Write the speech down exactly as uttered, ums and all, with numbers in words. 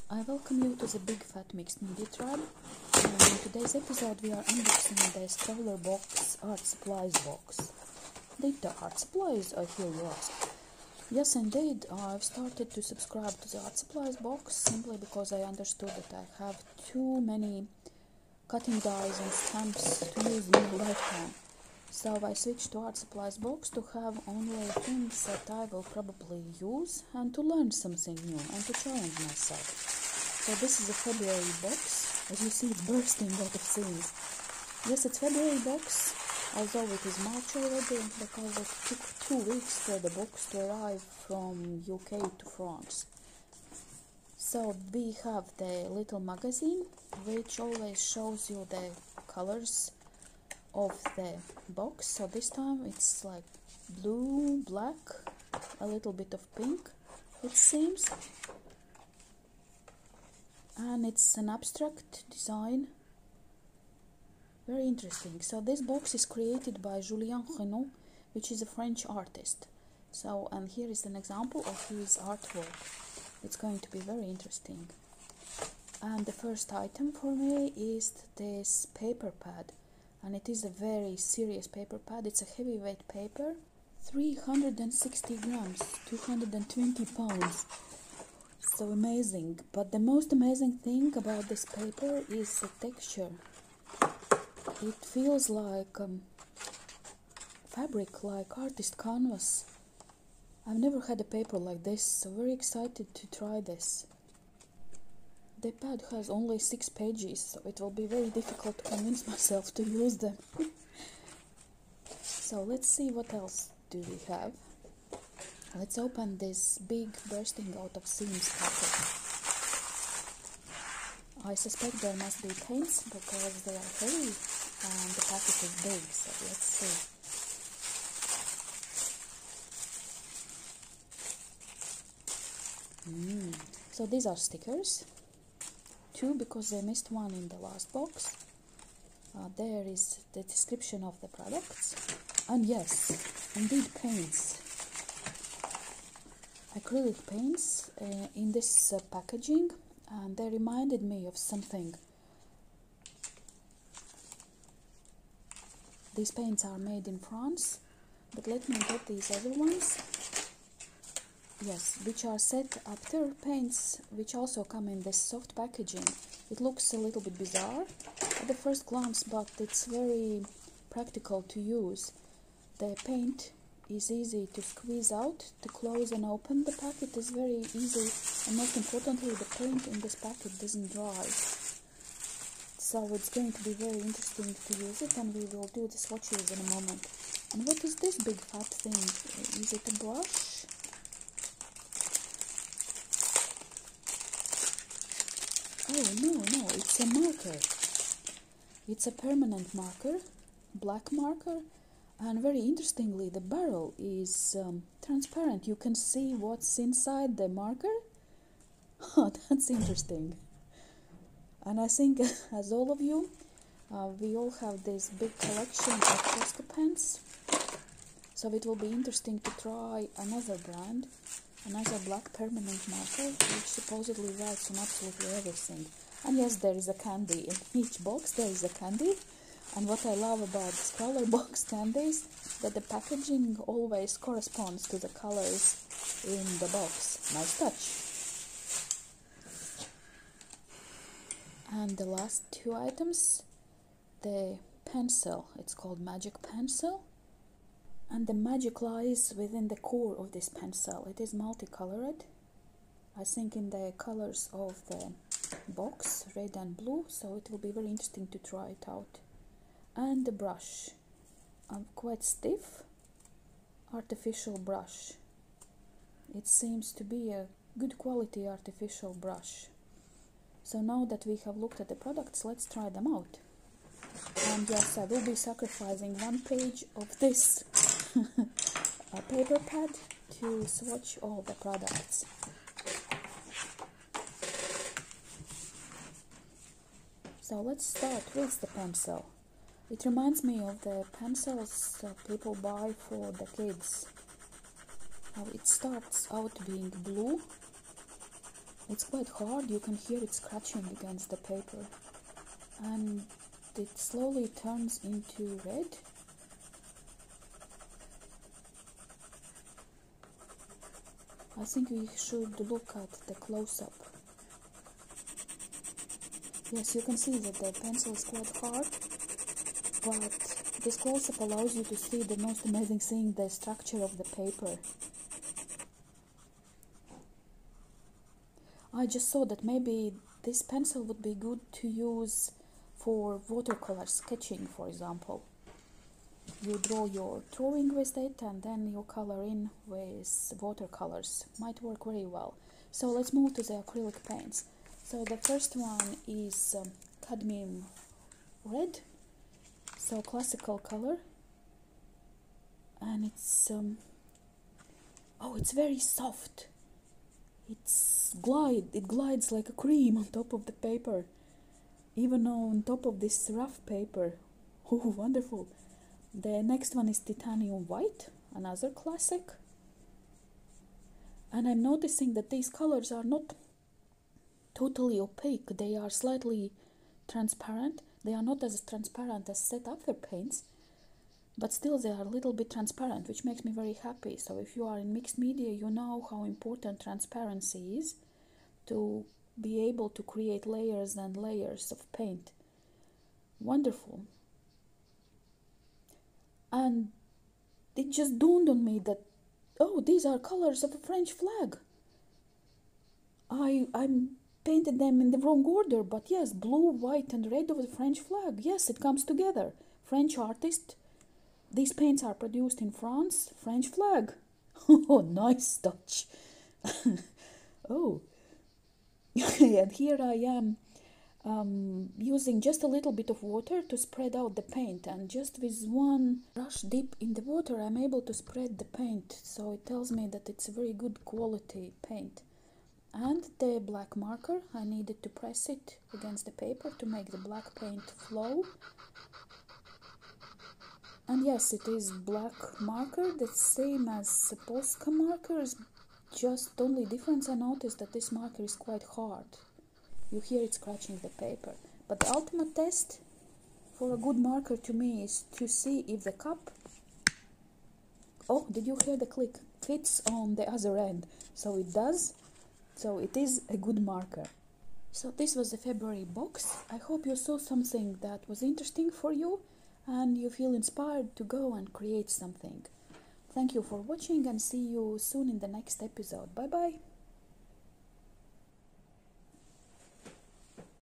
I welcome you to the Big Fat Mixed MediaTribe. In today's episode we are unboxing the ScrawlrBox art supplies box. Data art supplies, I hear you ask. Yes indeed, I've started to subscribe to the art supplies box simply because I understood that I have too many cutting dies and stamps to use in my lifetime. So I switched to art supplies box to have only things that I will probably use and to learn something new and to challenge myself. So this is a February box. As you see, it's bursting out of seams. Yes, it's February box, although it is March already because it took two weeks for the box to arrive from U K to France. So we have the little magazine which always shows you the colors of the box. So this time it's like blue, black, a little bit of pink, it seems. And it's an abstract design, very interesting. So this box is created by Julien Renaud, which is a French artist. So, and here is an example of his artwork. It's going to be very interesting. And the first item for me is this paper pad, and it is a very serious paper pad. It's a heavyweight paper, three hundred sixty grams, two hundred twenty pounds. So amazing. But the most amazing thing about this paper is the texture. It feels like um, fabric, like artist canvas. I've never had a paper like this, so very excited to try this. The pad has only six pages, so it will be very difficult to convince myself to use them. So let's see what else do we have. Let's open this big bursting out of seams packet. I suspect there must be paints because they are heavy and the packet is big, so let's see. Mm. So these are stickers, two because I missed one in the last box. Uh, there is the description of the products, and yes, indeed paints. Acrylic paints uh, in this uh, packaging, and they reminded me of something. These paints are made in France, but let me get these other ones. Yes, which are set after paints, which also come in this soft packaging. It looks a little bit bizarre at the first glance, but it's very practical to use. The paint is easy to squeeze out, to close and open. The packet is very easy, and most importantly the paint in this packet doesn't dry. So it's going to be very interesting to use it, and we will do the swatches in a moment. And what is this big fat thing? Is it a brush? Oh no, no, it's a marker. It's a permanent marker, black marker. And very interestingly, the barrel is um, transparent. You can see what's inside the marker. Oh, that's interesting. And I think, as all of you, uh, we all have this big collection of Posca pens. So it will be interesting to try another brand, another black permanent marker, which supposedly writes on absolutely everything. And yes, there is a candy. In each box there is a candy. And what I love about ScrawlrBox candies, that the packaging always corresponds to the colors in the box. Nice touch. And the last two items, the pencil. It's called Magic Pencil. And the magic lies within the core of this pencil. It is multicolored, I think in the colors of the box, red and blue, so it will be very interesting to try it out. And the brush, a quite stiff artificial brush. It seems to be a good quality artificial brush. So now that we have looked at the products, let's try them out. And yes, I will be sacrificing one page of this a paper pad to swatch all the products. So let's start with the pencil. It reminds me of the pencils uh, people buy for the kids. Uh, it starts out being blue, It's quite hard, you can hear it scratching against the paper. And it slowly turns into red. I think we should look at the close-up. Yes, you can see that the pencil is quite hard, but this close-up allows you to see the most amazing thing, the structure of the paper. I just saw that maybe this pencil would be good to use for watercolor sketching, for example. You draw your drawing with it and then you color in with watercolors. Might work very well. So let's move to the acrylic paints. So the first one is um, cadmium red, so classical color, and it's um, oh, it's very soft. It's glide. It glides like a cream on top of the paper, even on top of this rough paper. Oh, wonderful! The next one is titanium white, another classic. And I'm noticing that these colors are not totally opaque. They are slightly transparent. They are not as transparent as set after paints, but still they are a little bit transparent, which makes me very happy. So if you are in mixed media, you know how important transparency is to be able to create layers and layers of paint. Wonderful. And it just dawned on me that, oh, these are colors of a French flag. I I'm painted them in the wrong order, but yes, blue, white and red of the French flag. Yes, it comes together. French artist. These paints are produced in France. French flag. Oh, nice touch. Oh. And here I am um, using just a little bit of water to spread out the paint, and just with one brush dip in the water I'm able to spread the paint, so it tells me that it's a very good quality paint. And the black marker, I needed to press it against the paper to make the black paint flow. And yes, it is black marker, the same as Posca markers, just only difference I noticed that this marker is quite hard. You hear it scratching the paper. But the ultimate test for a good marker to me is to see if the cup, oh, did you hear the click, fits on the other end. So it does. So it is a good marker. So this was the February box. I hope you saw something that was interesting for you and you feel inspired to go and create something. Thank you for watching and see you soon in the next episode. Bye bye.